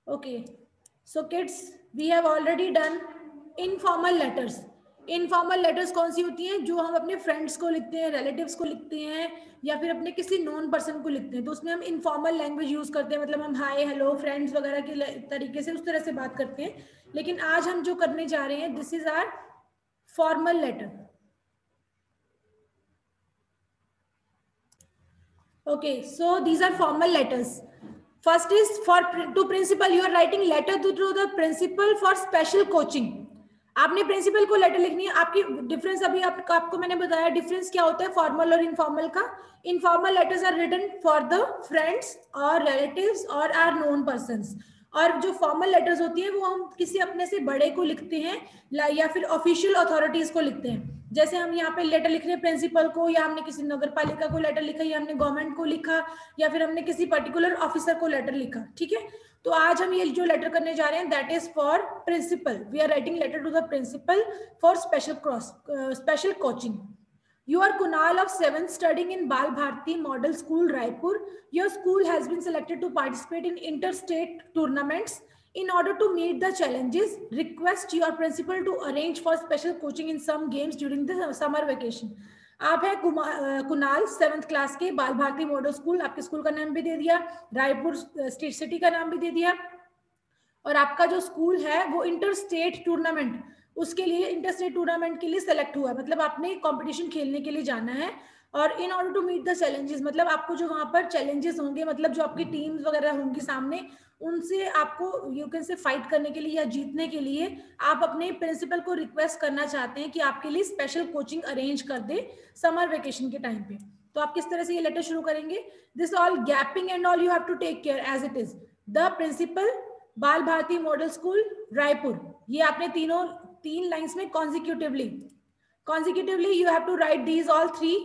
Okay, so kids, we have already done informal letters. Informal letters कौन सी होती हैं? जो हम अपने फ्रेंड्स को लिखते हैं, रिलेटिव्स को लिखते हैं, या फिर अपने किसी नॉन पर्सन को लिखते हैं, तो उसमें हम इनफॉर्मल लैंग्वेज यूज करते हैं, मतलब हम हाय हेलो फ्रेंड्स वगैरह के तरीके से उस तरह से बात करते हैं. लेकिन आज हम जो करने जा रहे हैं, this is our formal letter. Okay, so these are formal letters. First is for to principal. You are writing letter to the principal for special coaching. आपने प्रिंसिपल को लेटर लिखनी है. आपकी डिफरेंस अभी आपको मैंने बताया डिफरेंस क्या होता है फॉर्मल और इनफॉर्मल का. Informal letters are written for the friends और रिलेटिव्स और आर नोन पर्सन्स. और जो फॉर्मल लेटर्स होती हैं वो हम किसी अपने से बड़े को लिखते हैं या फिर ऑफिशियल अथॉरिटीज को लिखते हैं. जैसे हम यहाँ पे लेटर लिख रहे हैं प्रिंसिपल को, या हमने किसी नगर पालिका को लेटर लिखा, या हमने गवर्नमेंट को लिखा, या फिर हमने किसी पर्टिकुलर ऑफिसर को लेटर लिखा. ठीक है, तो आज हम ये जो लेटर करने जा रहे हैं that is for principal. We are writing letter to the principal for special coaching. You are Kunal of 7th studying in Bal Bharti Model School, Raipur. Your school has been selected to participate in interstate tournaments. In order to meet the challenges, request your principal to arrange for special coaching in some games during the summer vacation. आप है Kunal 7th class के, Bal Bharati model school, आपके school का नाम भी दे दिया, Raipur state city का नाम भी दे दिया, और आपका जो स्कूल है वो इंटर स्टेट टूर्नामेंट, उसके लिए इंटर स्टेट टूर्नामेंट के लिए सेलेक्ट हुआ है, मतलब आपने कंपटीशन खेलने के लिए जाना है. और in order to meet the challenges, मतलब आपको जो वहां पर चैलेंजेस होंगे, मतलब जो आपकी टीम्स वगैरह होंगी सामने, उनसे आपको यू कैन से फाइट करने के लिए या जीतने के लिए आप अपने प्रिंसिपल को रिक्वेस्ट करना चाहते हैं कि आपके लिए स्पेशल कोचिंग अरेंज कर दे समर वेकेशन के टाइम पे. तो आप किस तरह से ये लेटर शुरू करेंगे? This all gapping and all you have to take care as it is. The principal, Bal Bharati model school, Raipur. ये आपने तीन लाइंस में consecutively you have to write these all three.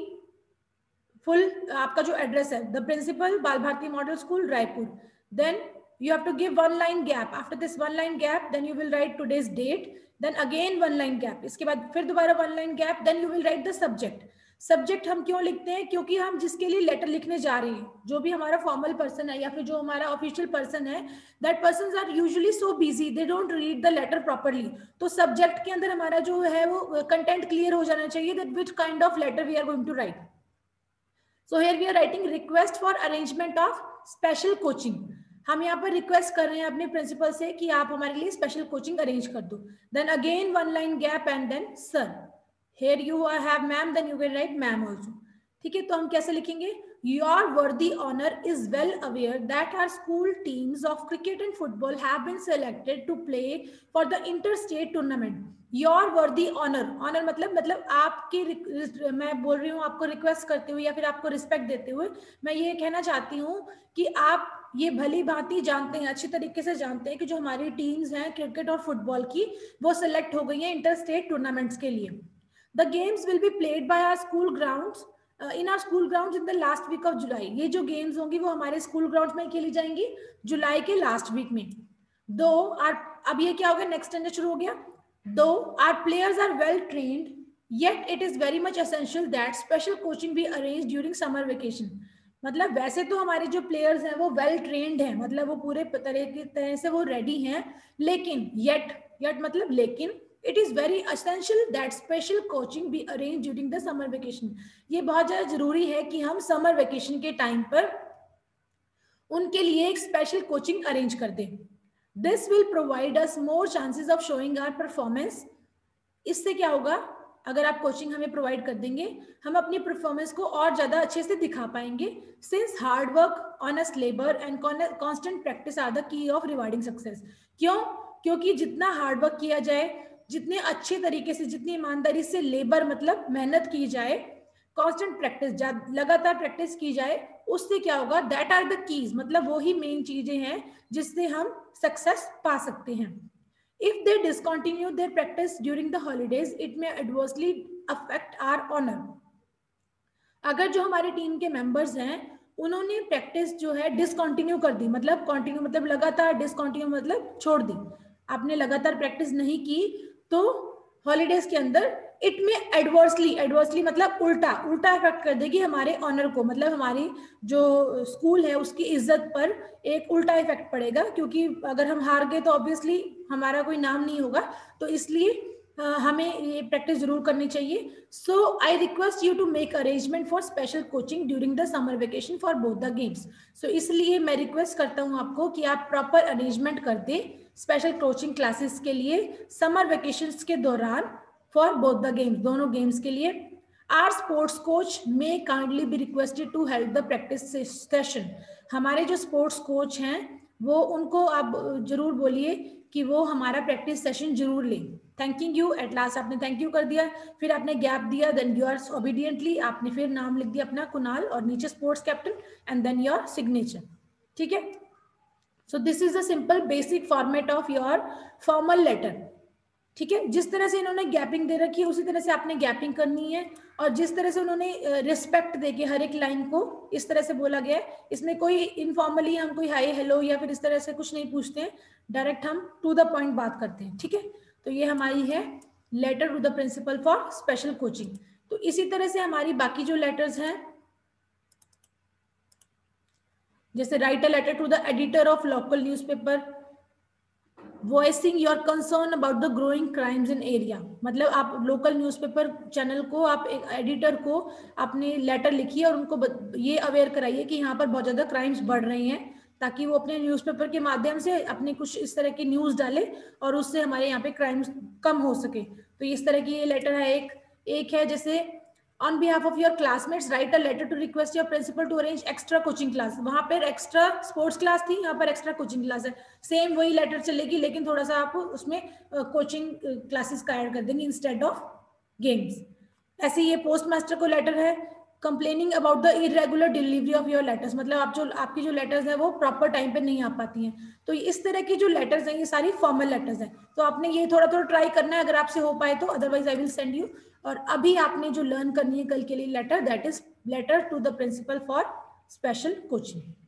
Full आपका जो एड्रेस है, the principal, Bal Bharati model school, Raipur. Then you have to give one line gap. After this one line gap, then you will write today's date, then again one line gap. इसके बाद फिर दोबारा one line gap, then you will write the subject. Subject हम क्यों लिखते हैं? क्योंकि हम जिसके लिए लेटर लिखने जा रहे हैं, जो भी हमारा फॉर्मल पर्सन है या फिर जो हमारा ऑफिशियल पर्सन है, that persons are usually so busy, they don't read the letter properly. तो सब्जेक्ट के अंदर हमारा जो है वो कंटेंट क्लियर हो जाना चाहिए, that which kind of letter we are going to write. So here we are writing request for arrangement of special coaching. हम यहाँ पर रिक्वेस्ट कर रहे हैं अपने प्रिंसिपल से कि आप हमारे लिए स्पेशल कोचिंग अरेंज कर दो. Then again one line gap and then sir. Here you have ma'am, then you will write ma'am also. ठीक है, तो हम कैसे लिखेंगे? Your worthy honor is well aware that our school teams of cricket and football have been selected to play for the interstate tournament. Your worthy honor, honor मतलब आपकी, मैं बोल रही हूँ आपको रिक्वेस्ट करते हुए या फिर आपको रिस्पेक्ट देते हुए मैं ये कहना चाहती हूँ कि आप ये भली भांति जानते हैं, अच्छी तरीके से जानते हैं कि जो हमारी टीम्स हैं क्रिकेट और फुटबॉल की, वो सिलेक्ट हो गई हैं इंटरस्टेट टूर्नामेंट्स के लिए. The games will be played by our school grounds in our school grounds in the last week of July. ये जो games होंगी वो हमारे स्कूल ग्राउंड में खेली जाएंगी जुलाई के लास्ट वीक में. Though our, अब ये क्या हो गया, नेक्स्ट स्टैंडर्ड शुरू हो गया. Though our players are well trained, yet it is very much essential that special coaching be arranged during summer vacation. मतलब वैसे तो हमारे जो प्लेयर्स हैं वो वेल ट्रेंड हैं, मतलब वो पूरे तरह से वो रेडी हैं, लेकिन yet मतलब लेकिन it is very essential that special coaching be arranged during the summer vacation. ये बहुत ज़्यादा जरूरी है कि हम समर वेकेशन के टाइम पर उनके लिए एक स्पेशल कोचिंग अरेंज कर दें. This will provide us more chances of showing our performance. इससे क्या होगा, अगर आप कोचिंग हमें प्रोवाइड कर देंगे, हम अपनी परफॉर्मेंस को और ज़्यादा अच्छे से दिखा पाएंगे. Since hard work, honest labor and constant practice are the key of rewarding success. क्यों? क्योंकि जितना हार्ड वर्क किया जाए, जितने अच्छे तरीके से, जितनी ईमानदारी से, लेबर मतलब मेहनत की जाए, कांस्टेंट प्रैक्टिस, लगातार प्रैक्टिस की जाए, उससे क्या होगा, दैट आर द कीज, मतलब वो ही मेन चीजें हैं जिससे हम सक्सेस पा सकते हैं. If they discontinue their practice during the holidays, it may adversely affect our honour. अगर जो हमारे टीम के मेंबर्स हैं उन्होंने प्रैक्टिस जो है डिसकंटिन्यू कर दी, मतलब कंटिन्यू मतलब लगातार, डिसकंटिन्यू मतलब छोड़ दी, आपने लगातार प्रैक्टिस नहीं की, तो हॉलीडेज के अंदर इट में एडवर्सली मतलब उल्टा इफेक्ट कर देगी हमारे ऑनर को, मतलब हमारी जो स्कूल है उसकी इज्जत पर एक उल्टा इफेक्ट पड़ेगा, क्योंकि अगर हम हार गए तो ऑब्वियसली हमारा कोई नाम नहीं होगा। तो इसलिए हमें ये प्रैक्टिस जरूर करनी चाहिए। So I request you to make arrangement for special coaching during the summer vacation for both the games. So इसलिए मैं रिक्वेस्ट करता हूँ आपको कि आप प्रॉपर अरेंजमेंट कर दें स्पेशल कोचिंग क्लासेस के लिए समर वेकेशन के दौरान फॉर बोथ द गेम्स, दोनों गेम्स के लिए। Our sports coach may kindly be requested to help the practice session. हमारे जो स्पोर्ट्स कोच हैं वो उनको आप जरूर बोलिए कि वो हमारा प्रैक्टिस सेशन जरूर लें। थैंकिंग यू, एट लास्ट आपने थैंक यू कर दिया, फिर आपने गैप दिया, देन यू आर ओबीडियंटली आपने फिर नाम लिख दिया अपना कुणाल और नीचे sports captain and then your signature. ठीक है, so this is the simple basic format of your formal letter. ठीक है, जिस तरह से इन्होंने गैपिंग दे रखी है उसी तरह से आपने गैपिंग करनी है, और जिस तरह से उन्होंने रिस्पेक्ट देके हर एक लाइन को इस तरह से बोला गया है, इसमें कोई इनफॉर्मली हम कोई हाई हेलो या फिर इस तरह से कुछ नहीं पूछते हैं, डायरेक्ट हम टू द पॉइंट बात करते हैं। ठीक है, तो ये हमारी है letter to the principal for special coaching. तो इसी तरह से हमारी बाकी जो लेटर्स हैं, जैसे write a letter to the editor of local newspaper voicing your concern about the growing crimes in area. मतलब आप लोकल न्यूज़पेपर चैनल को, आप एक एडिटर को अपनी लेटर लिखिए और उनको ये अवेयर कराइए कि यहाँ पर बहुत ज़्यादा क्राइम्स बढ़ रहे हैं, ताकि वो अपने न्यूज़पेपर के माध्यम से अपनी कुछ इस तरह की न्यूज़ डाले और उससे हमारे यहाँ पे क्राइम्स कम हो सके। तो इस तरह की ये लेटर है। एक है जैसे on behalf of your classmates write a letter to request your principal to arrange extra coaching class। वहां पर एक्स्ट्रा स्पोर्ट्स क्लास थी, यहाँ पर एक्स्ट्रा कोचिंग क्लास है, सेम वही लेटर चलेगी लेकिन थोड़ा सा आप उसमें कोचिंग क्लासेस का ऐड कर देंगे इंस्टेड ऑफ गेम्स। ऐसे ये पोस्ट मास्टर को लेटर है complaining about the irregular delivery of your letters. मतलब आपकी जो लेटर्स है वो प्रॉपर टाइम पे नहीं आ पाती हैं। तो इस तरह की जो लेटर्स हैं ये सारी फॉर्मल लेटर्स हैं, तो आपने ये थोड़ा थोड़ा ट्राई करना है अगर आपसे हो पाए तो, otherwise I will send you. और अभी आपने जो लर्न करनी है कल के लिए letter, that is letter to the principal for special coaching.